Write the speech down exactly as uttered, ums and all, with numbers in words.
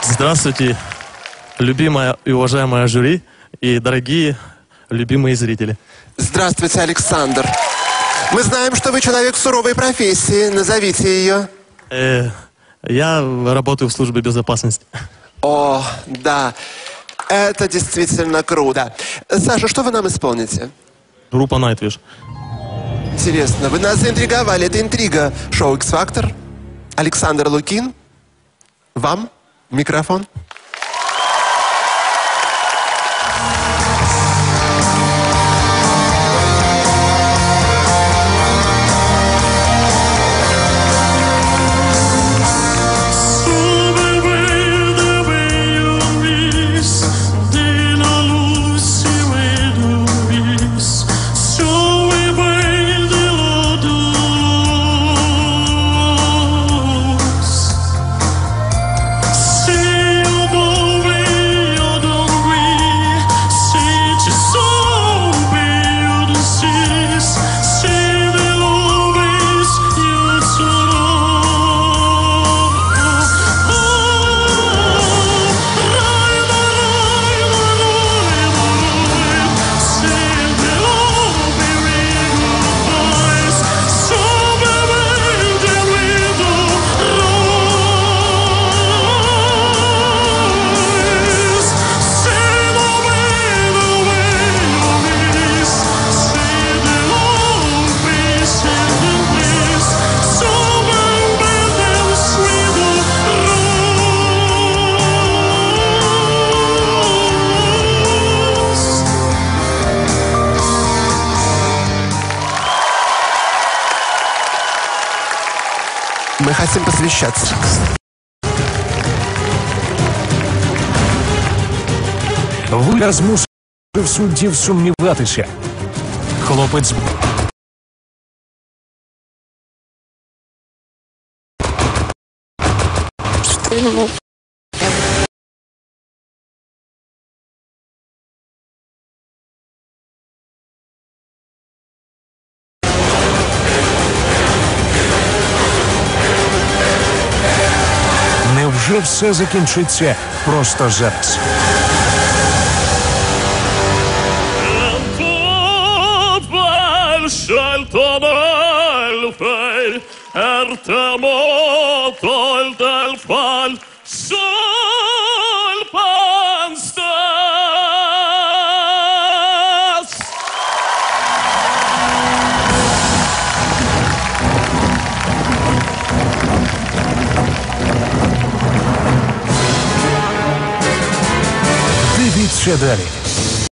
Здравствуйте, любимая и уважаемая жюри и дорогие любимые зрители. Здравствуйте, Александр. Мы знаем, что вы человек суровой профессии. Назовите ее. Э, я работаю в службе безопасности. О, да. Это действительно круто. Саша, что вы нам исполните? Группа Nightwish. Интересно, вы нас заинтриговали. Это интрига. Шоу X-Factor. Александр Лукин. Вам микрофон. Мы хотим посвящаться. Ви змусив суддів сумніватися. Хлопець невже все закінчиться просто зараз? Дивіться далі.